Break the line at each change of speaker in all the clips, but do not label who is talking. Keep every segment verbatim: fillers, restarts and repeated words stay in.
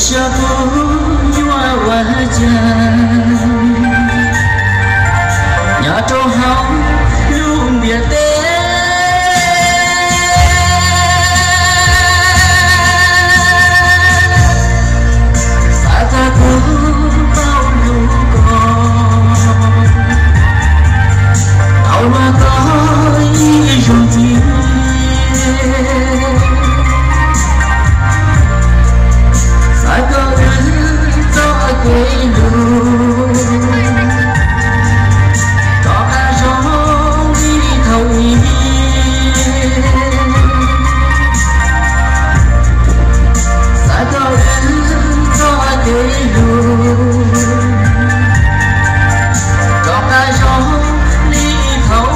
xa cô nhua hoa dần nhà trâu hóng luôn biệt tê xa ta cô bao lưu con tao mà có ý dùng gì xa có đến cho cái lưu cho cả gió đi thâu ý xa có đến cho cái lưu cho cả gió đi thâu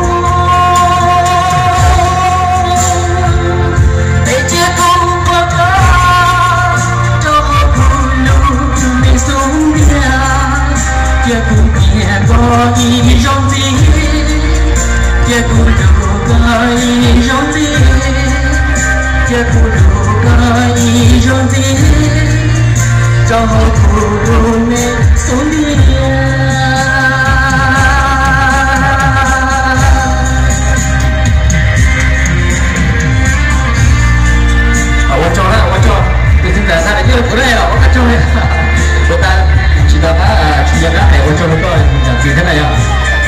để chia không có ta cho buồn lưu mình sống nhà kia cũng kia có ý trong gì kia cũng đủ cái ý trong gì kia cũng đủ cái ý trong gì cho buồn nên sống nhà cho đó, cho từ chúng ta ra để chơi của đây là có cho đây, chúng ta chỉ là đã chỉ là đã để cho nó coi gì thế này ạ.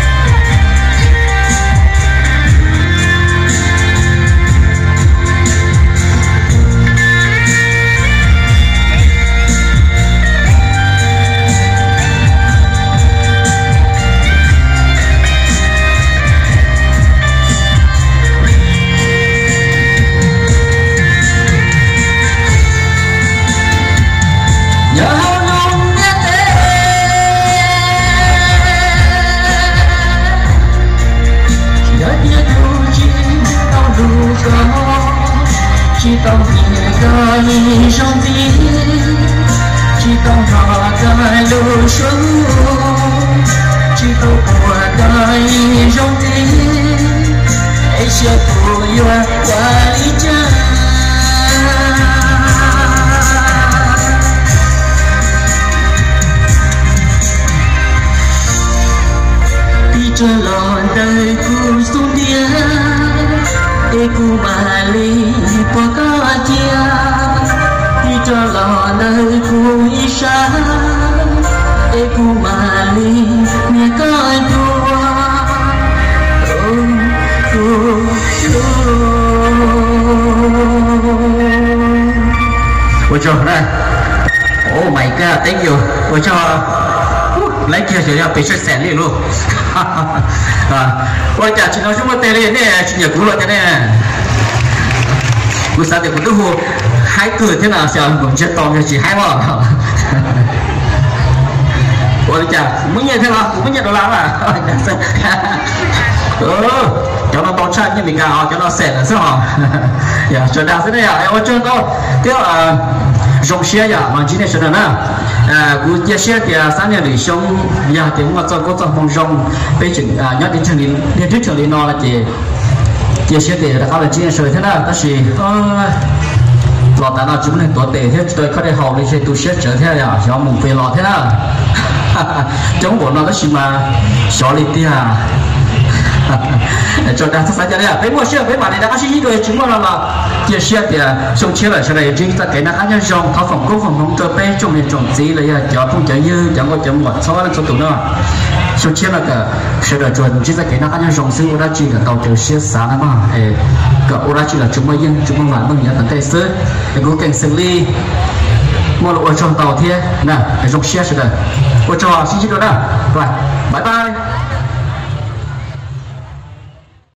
Chỉต้องnhẹ cái trong tim chỉต้องthở cái lưu xuống chỉต้องqua cái trong tim ấy sẽ của yêu qua lý chân đi cho lòn đời cu xuống địa Eku bali poka dia di dalam aku isya Eku bali mereka dua oh oh oh cho này oh my god thank you ôi cho lấy kia thì bị sét sẹn đi luôn ôi chả chỉ nói chúng ta tê lên nè chỉ nhớ cú luật thế này cú sao thì cũng được hồ hai cười thế nào sao cũng chết to cho chỉ hai bỏ ôi chả muốn nhận thế nào cũng muốn nhận đồ lắm à ừ cho nó to chân như mình gào cho nó sẹn là sao hả dạ cho đào thế này à ôi cho to tiếp là rong xe ya mà chỉ này cho nó à cú chia sẻ thì sáng nay để xong ya thì cũng cho có cho phong rong bây giờ nhớ đến trường đến đến trước trường đến nó là chỉ chia sẻ thì đã có là chia sẻ thế nào ta chỉ lọt ta nào chúng mình tổ tệ thế tôi có thể học đi chơi tu sửa trở thế à cho mình về lọt thế nào chống bộ nó đó chỉ mà xóa đi tia cho ta sắp ra đây à, với mua xe với bạn này đã có gì rồi chúng nó là chia sẻ thì xong chia lại sau này chính ta cái nó ăn nhân rong tháo phòng cố phòng không cho bé trong này trồng gì là cho không chơi như chẳng có chấm một số là số tụ nữa xong chia là cả sẽ đợi chuẩn chính ta cái nó ăn nhân rong xứ đã chỉ là tàu chở xe sáng mà cả ô đã chỉ là chúng mới dân chúng mới vạn mới nhớ tận tay sớ để cố cảnh xử lý mua lộ trong tàu thế nè cái rong xe sẽ đợi ô cho xin chào đó rồi bye bye.